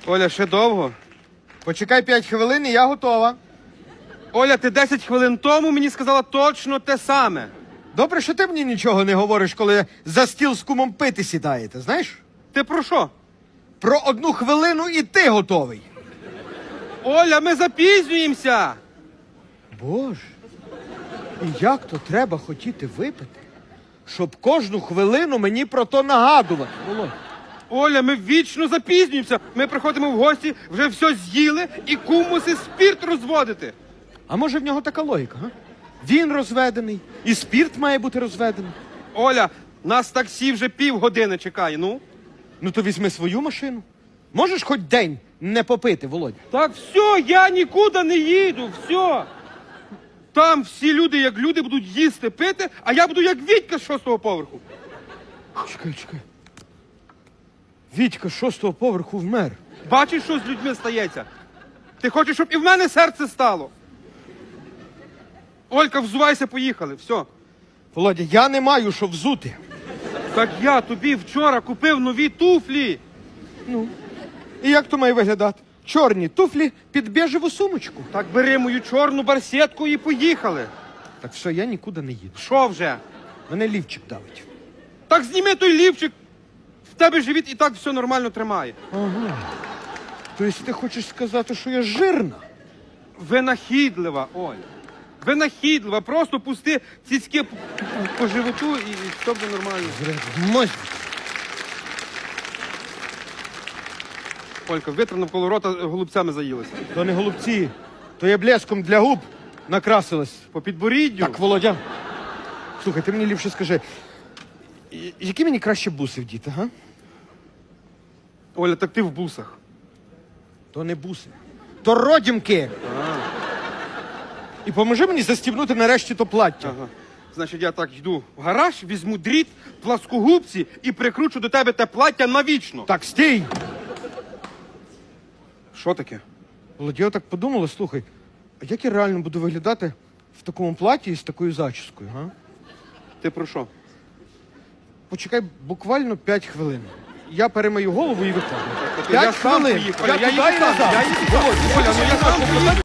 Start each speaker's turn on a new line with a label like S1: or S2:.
S1: Оля, ще довго?
S2: Почекай 5 хвилин і я готова.
S1: Оля, ти 10 хвилин тому мені сказала точно те саме.
S2: Добре, що ти мені нічого не говориш, коли за стіл з кумом пити сідаєте, знаєш?
S1: Ти про що?
S2: Про 1 хвилину і ти готовий.
S1: Оля, ми запізнюємося.
S2: Боже, і як то треба хотіти випити, щоб кожну хвилину мені про то нагадувати, Володь?
S1: Оля, ми вічно запізнюємося. Ми приходимо в гості, вже все з'їли і кум мусить спірт розводити.
S2: А може в нього така логіка, га? Він розведений, і спірт має бути розведений.
S1: Оля, нас таксі вже півгодини чекає, ну?
S2: Ну то візьми свою машину. Можеш хоч день не попити, Володя?
S1: Так все, я нікуди не їду, все. Там всі люди, як люди, будуть їсти, пити, а я буду як Вітька з 6-го поверху.
S2: Чекай. Вітька з 6-го поверху вмер.
S1: Бачиш, що з людьми стається? Ти хочеш, щоб і в мене серце стало? Олька, взувайся, поїхали, все.
S2: Володя, я не маю що взути.
S1: Так я тобі вчора купив нові туфлі.
S2: І як то має виглядати? Чорні туфлі під бежеву сумочку.
S1: Так бери мою чорну барсетку і поїхали.
S2: Так все, я нікуди не їду.
S1: Що вже?
S2: Мене лівчик давить.
S1: Так зніми той лівчик. В тебе живіт і так все нормально тримає.
S2: Ага. Тобто ти хочеш сказати, що я жирна?
S1: Винахідлива, Оля. Винахідлива. Просто пусти цицьки по животу і все буде нормально.
S2: Мось.
S1: Олька, витри навколо рота голубцями заїлася.
S2: То не голубці, то я блеском для губ накрасилась.
S1: По підборіддю.
S2: Так, Володя. Слухай, ти мені ліпше скажи, які мені краще буси вдіти, га?
S1: Оля, так ти в бусах.
S2: То не буси, то родімки. І поможи мені застібнути нарешті то плаття.
S1: Ага. Значить, я так йду в гараж, візьму дріт, пласкогубці і прикручу до тебе те плаття навічно.
S2: Так, стій!
S1: Що таке?
S2: Володя, я так подумала, слухай, а як я реально буду виглядати в такому платі і з такою зачіскою, га?
S1: Ти про що?
S2: Почекай буквально 5 хвилин. Я перемию голову і виходжу.
S1: Я
S2: 5
S1: сам
S2: хвилин.
S1: поїхав.
S2: Я
S1: Я
S2: туди
S1: їду
S2: і
S1: сам.
S2: назад.
S1: Я їду сам. Оля, ну я сам поїду.